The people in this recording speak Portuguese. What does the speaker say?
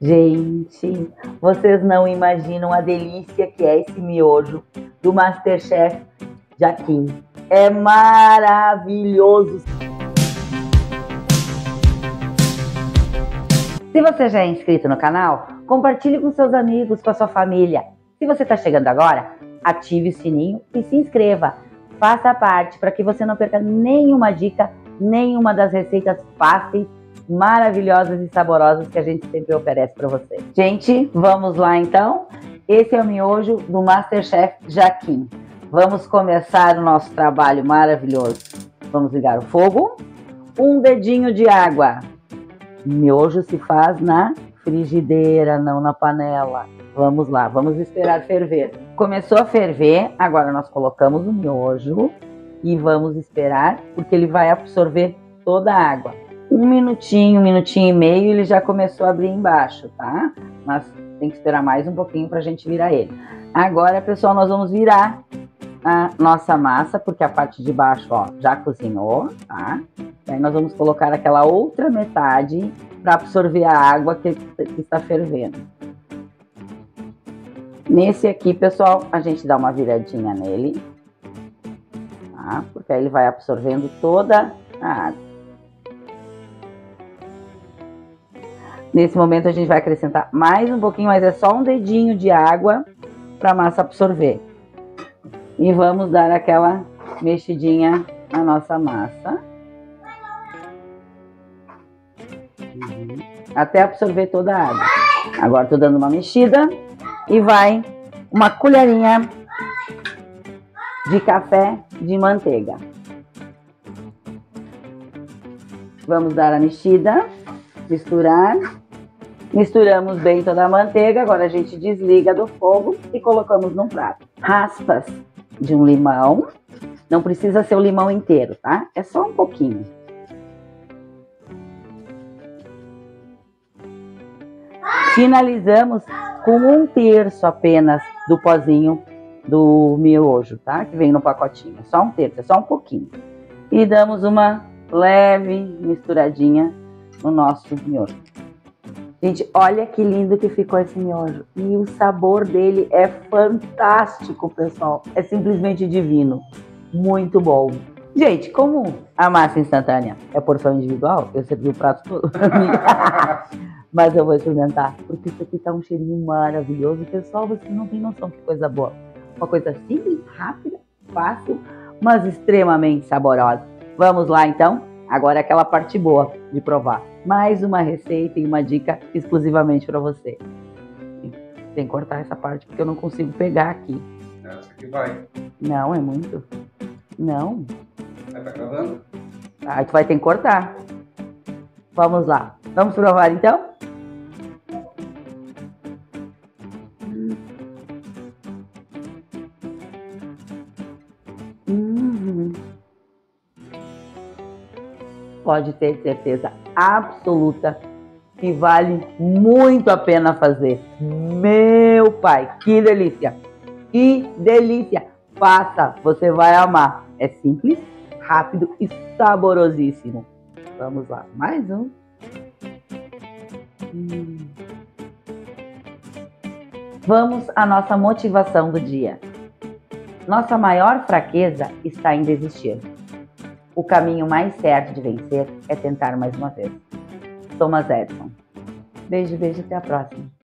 Gente, vocês não imaginam a delícia que é esse miojo do MasterChef Jaquim. É maravilhoso! Se você já é inscrito no canal, compartilhe com seus amigos, com a sua família. Se você está chegando agora, ative o sininho e se inscreva. Faça parte para que você não perca nenhuma dica, nenhuma das receitas fáceis, maravilhosas e saborosas que a gente sempre oferece para você. Gente, vamos lá então? Esse é o miojo do MasterChef Jaquim. Vamos começar o nosso trabalho maravilhoso. Vamos ligar o fogo. Um dedinho de água. Miojo se faz na frigideira, não na panela. Vamos lá, vamos esperar ferver. Começou a ferver, agora nós colocamos o miojo e vamos esperar, porque ele vai absorver toda a água. Um minutinho e meio, ele já começou a abrir embaixo, tá? Mas tem que esperar mais um pouquinho pra gente virar ele. Agora, pessoal, nós vamos virar a nossa massa, porque a parte de baixo, ó, já cozinhou, tá? E aí nós vamos colocar aquela outra metade para absorver a água que está fervendo. Nesse aqui, pessoal, a gente dá uma viradinha nele, tá? Porque aí ele vai absorvendo toda a água. Nesse momento a gente vai acrescentar mais um pouquinho, mas é só um dedinho de água para a massa absorver. E vamos dar aquela mexidinha na nossa massa. Até absorver toda a água. Agora estou dando uma mexida e vai uma colherinha de café de manteiga. Vamos dar a mexida, misturar. Misturamos bem toda a manteiga, agora a gente desliga do fogo e colocamos num prato. Raspas de um limão, não precisa ser o limão inteiro, tá? É só um pouquinho. Finalizamos com 1/3 apenas do pozinho do miojo, tá? Que vem no pacotinho, só 1/3, é só um pouquinho. E damos uma leve misturadinha no nosso miojo. Gente, olha que lindo que ficou esse miojo. E o sabor dele é fantástico, pessoal. É simplesmente divino. Muito bom. Gente, como a massa instantânea é porção individual, eu servi o prato todo pra mim. Mas eu vou experimentar, porque isso aqui tá um cheirinho maravilhoso. Pessoal, vocês não têm noção que coisa boa. Uma coisa simples, rápida, fácil, mas extremamente saborosa. Vamos lá, então? Agora é aquela parte boa de provar. Mais uma receita e uma dica exclusivamente para você. Tem que cortar essa parte porque eu não consigo pegar aqui. Essa aqui vai. Não, é muito. Não. Tá gravando? Aí tu vai ter que cortar. Vamos lá. Vamos provar então? Pode ter certeza absoluta que vale muito a pena fazer. Meu pai, que delícia! Que delícia! Faça, você vai amar. É simples, rápido e saborosíssimo. Vamos lá, mais um. Vamos à nossa motivação do dia. Nossa maior fraqueza está em desistir. O caminho mais certo de vencer é tentar mais uma vez. Thomas Edison. Beijo, beijo, até a próxima.